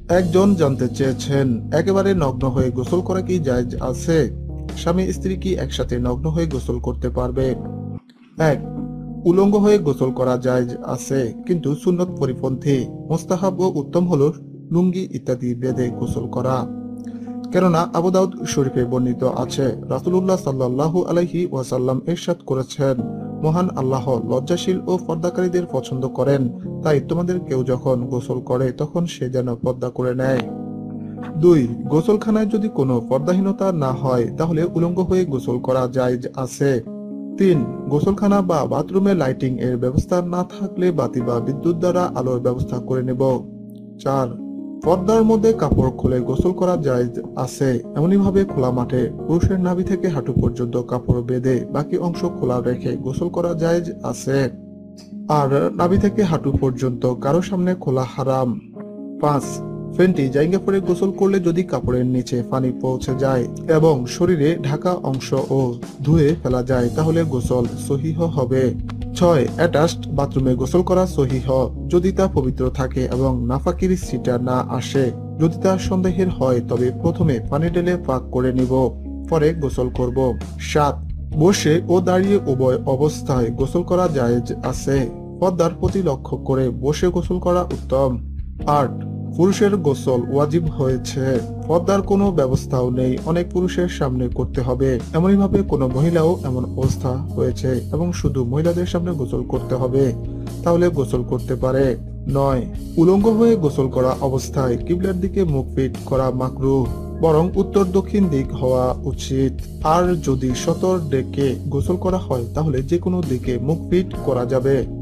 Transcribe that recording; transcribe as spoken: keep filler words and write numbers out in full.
একজন জানতে চেয়েছেন, একেবারে নগ্ন হয়ে গোসল করা কি জায়েজ আছে? স্বামী স্ত্রী কি একসাথে নগ্ন হয়ে গোসল করতে পারবে? এক, উলঙ্গ হয়ে গোসল করা জায়েজ আছে, কিন্তু সুন্নত পরিপন্থী। মুস্তাহাব ও উত্তম হলো লুঙ্গি ইত্যাদি বেঁধে গোসল করা। কেননা আবু দাউদ শরীফে বর্ণিত আছে, রাসূলুল্লাহ সাল্লাল্লাহু আলাইহি ওয়াসাল্লাম ইরশাদ করেছেন, মহান আল্লাহ লজ্জাশীল ও পর্দাকারীদের পছন্দ করেন, তাই তোমাদের কেউ যখন গোসল করে তখন সে যেন পর্দা করে নেয়। দুই, গোসলখানায় যদি কোনো পর্দাহীনতা না হয় তাহলে উলঙ্গ হয়ে গোসল করা জায়েজ আছে। তিন, গোসলখানা বা বাথরুমে লাইটিং এর ব্যবস্থা না থাকলে বাতি বা বিদ্যুৎ দ্বারা আলোর ব্যবস্থা করে নেব। চার, পর্দার মধ্যে কাপড় খুলে গোসল করা জায়েজ আছে, এমনই ভাবে খোলা মাঠে পুরুষের নাভি থেকে হাঁটু পর্যন্ত কাপড় বেঁধে বাকি অংশ খোলা রেখে গোসল করা জায়েজ আছে। আর নাভি থেকে হাঁটু পর্যন্ত কারো সামনে খোলা হারাম। পাঁচ, ফেন্টি জায়গা পরে গোসল করলে যদি কাপড়ের নিচে পানি পৌঁছে যায় এবং শরীরে ঢাকা অংশ ও ধুয়ে ফেলা যায় তাহলে গোসল সহিহ হবে। ছয়, অ্যাটাচড বাথরুমে গোসল করা সহিহ যদি তা পবিত্র থাকে এবং নাফাকির ছিটা না আসে। যদি তা সন্দেহের হয় তবে প্রথমে পানি ঢেলে পাক করে নিব, পরে গোসল করব। সাত, বসে ও দাঁড়িয়ে উভয় অবস্থায় গোসল করা জায়েজ আছে, পর্দার প্রতি লক্ষ্য করে বসে গোসল করা উত্তম। আট, পুরুষের গোসল ওয়াজিব হয়েছে, পর্দার কোনো ব্যবস্থাও নেই, অনেক পুরুষের সামনে করতে হবে, এমনই ভাবে কোনো মহিলাও এমন অবস্থা হয়েছে এবং শুধু মহিলাদের সামনে গোসল করতে হবে, তাহলে গোসল করতে পারে। নয়, উলঙ্গ হয়ে গোসল করা অবস্থায় কিবলার দিকে মুখ ফিট করা মাকরুহ, বরং উত্তর দক্ষিণ দিক হওয়া উচিত। আর যদি সতর ডেকে গোসল করা হয় তাহলে যে কোনো দিকে মুখ ফিট করা যাবে।